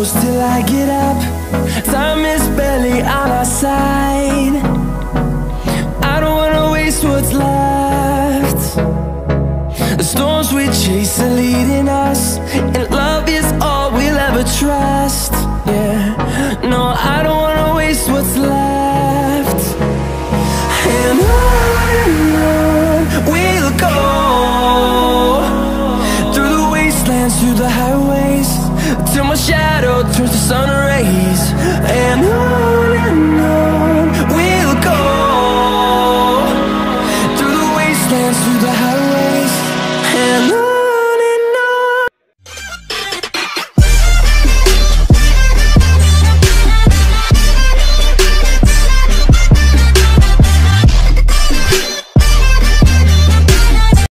close till I get up. Time is barely on our side. I don't wanna waste what's left. The storms we chase are leading us, and